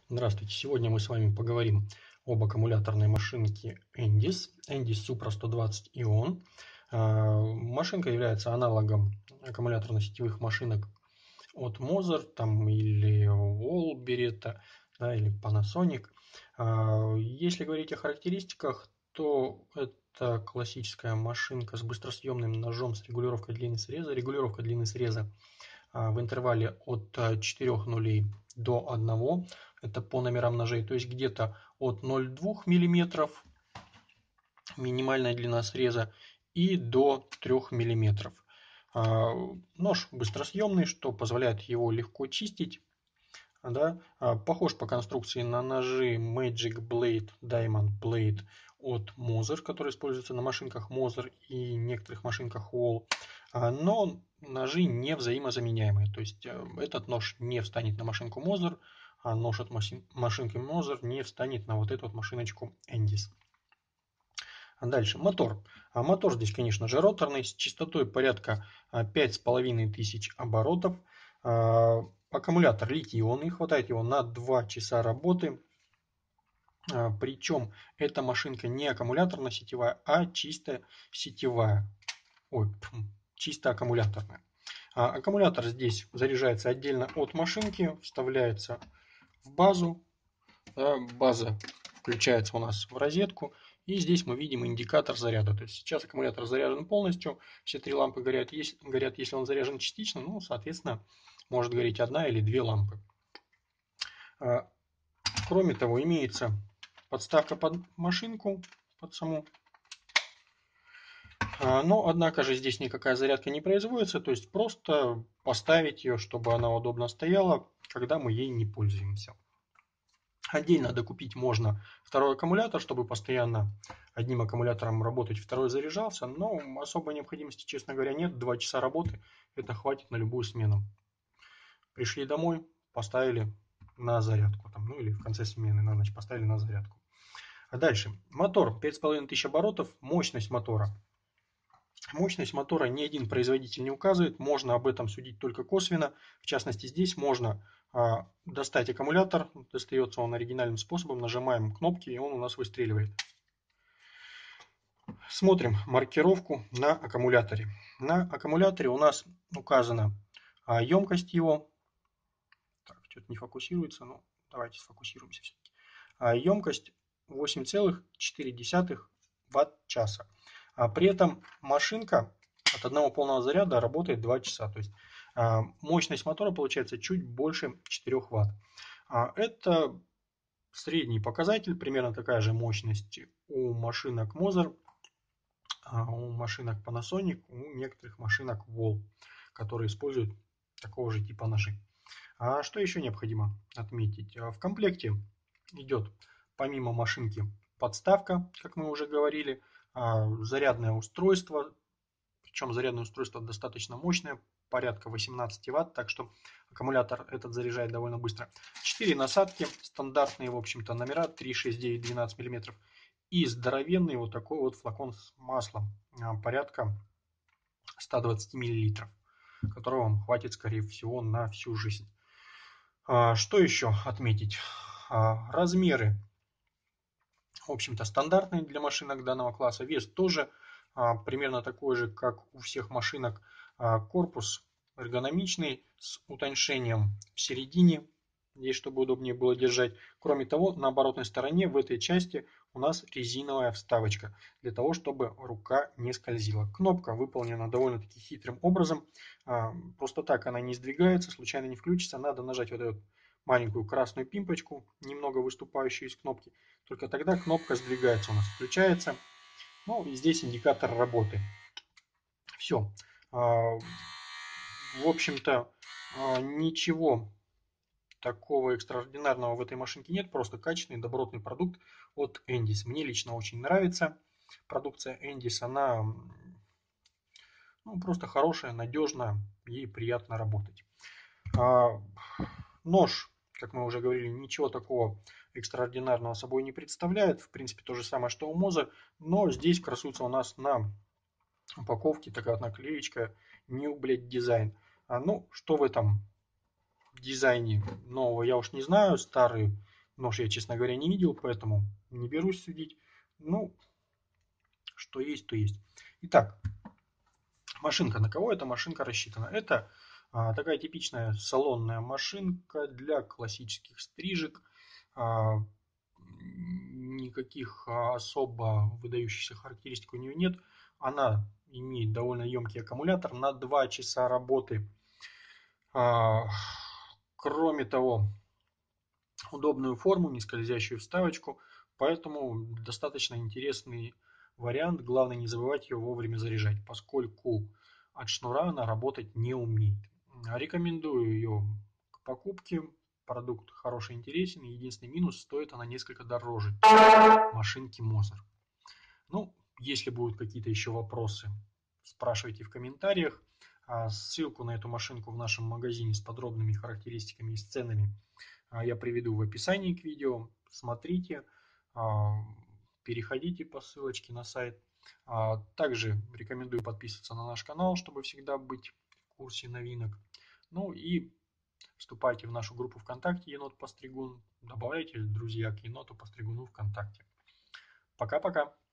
Здравствуйте! Сегодня мы с вами поговорим об аккумуляторной машинке Endis Supra 120 Ion. Машинка является аналогом аккумуляторно-сетевых машинок от Moser там, или Wall Beretta, да, или Panasonic. Если говорить о характеристиках, то это классическая машинка с быстросъемным ножом с регулировкой длины среза. Регулировка длины среза в интервале от 4 нулей до 1, это по номерам ножей, то есть где-то от 0,2 мм минимальная длина среза и до 3 мм. Нож быстросъемный, что позволяет его легко чистить. Да? Похож по конструкции на ножи Magic Blade, Diamond Blade от Moser, которые используются на машинках Moser и некоторых машинках Wall. Но ножи не взаимозаменяемые. То есть этот нож не встанет на машинку Moser, а нож от машинки Moser не встанет на вот эту вот машиночку Endis. Дальше мотор. Мотор здесь, конечно же, роторный, с частотой порядка 5500 оборотов. Аккумулятор литий-ионный, хватает его на 2 часа работы. Причем эта машинка не аккумуляторно-сетевая, а чисто сетевая. Чисто аккумуляторная. Аккумулятор здесь заряжается отдельно от машинки, вставляется в базу. База включается у нас в розетку. И здесь мы видим индикатор заряда. То есть сейчас аккумулятор заряжен полностью, все 3 лампы горят. Если он заряжен частично, ну, соответственно, может гореть 1 или 2 лампы. Кроме того, имеется подставка под машинку, под саму. Но, однако же, здесь никакая зарядка не производится, то есть просто поставить ее, чтобы она удобно стояла, когда мы ей не пользуемся. Отдельно докупить можно второй аккумулятор, чтобы постоянно одним аккумулятором работать, второй заряжался, но особой необходимости, честно говоря, нет. 2 часа работы, это хватит на любую смену. Пришли домой, поставили на зарядку, там, ну или в конце смены на ночь поставили на зарядку. Дальше. Мотор 5500 оборотов, мощность мотора. Мощность мотора ни один производитель не указывает, можно об этом судить только косвенно. В частности, здесь можно достать аккумулятор, достается он оригинальным способом, нажимаем кнопки, и он у нас выстреливает. Смотрим маркировку на аккумуляторе. На аккумуляторе у нас указана емкость его. Так, что-то не фокусируется, но давайте сфокусируемся все-таки. Емкость 8,4 Вт-часа. При этом машинка от одного полного заряда работает 2 часа. То есть мощность мотора получается чуть больше 4 Вт. Это средний показатель, примерно такая же мощность у машинок Moser, у машинок Panasonic, у некоторых машинок Wall, которые используют такого же типа ножи. Что еще необходимо отметить? В комплекте идет помимо машинки подставка, как мы уже говорили, зарядное устройство, причем зарядное устройство достаточно мощное, порядка 18 Вт, так что аккумулятор этот заряжает довольно быстро. 4 насадки, стандартные, в общем-то, номера 3, 6, 9, 12 мм. И здоровенный вот такой вот флакон с маслом, порядка 120 мл, которого вам хватит, скорее всего, на всю жизнь. Что еще отметить? Размеры, в общем-то, стандартные для машинок данного класса. Вес тоже примерно такой же, как у всех машинок. Корпус эргономичный, с утоньшением в середине, здесь чтобы удобнее было держать. Кроме того, на оборотной стороне в этой части у нас резиновая вставочка, для того, чтобы рука не скользила. Кнопка выполнена довольно-таки хитрым образом. Просто так она не сдвигается, случайно не включится. Надо нажать вот эту маленькую красную пимпочку, немного выступающую из кнопки. Только тогда кнопка сдвигается у нас, включается. Ну и здесь индикатор работы. Все. В общем-то, ничего такого экстраординарного в этой машинке нет. Просто качественный, добротный продукт от Endis. Мне лично очень нравится продукция Endis. Она просто хорошая, надежная, ей приятно работать. Нож, как мы уже говорили, ничего такого экстраординарного собой не представляет. В принципе, то же самое, что у Moser. Но здесь красуется у нас на упаковке такая вот наклеечка New Blade Design. Ну, что в этом дизайне нового, я уж не знаю. Старый Нож я, честно говоря, не видел, поэтому не берусь судить. Ну, что есть, то есть. Итак, машинка. На кого эта машинка рассчитана? Это такая типичная салонная машинка для классических стрижек. А, Никаких особо выдающихся характеристик у нее нет. Она имеет довольно емкий аккумулятор на 2 часа работы. А, Кроме того, удобную форму, не скользящую вставочку, поэтому достаточно интересный вариант. Главное не забывать ее вовремя заряжать, поскольку от шнура она работать не умеет. Рекомендую ее к покупке. Продукт хороший, интересен. Единственный минус, стоит она несколько дороже машинки Moser. Ну, если будут какие-то еще вопросы, спрашивайте в комментариях. Ссылку на эту машинку в нашем магазине с подробными характеристиками и с ценами я приведу в описании к видео. Смотрите, переходите по ссылочке на сайт. Также рекомендую подписываться на наш канал, чтобы всегда быть в курсе новинок. Ну и вступайте в нашу группу ВКонтакте Енот Постригун. Добавляйте друзья к Еноту Постригуну ВКонтакте. Пока-пока.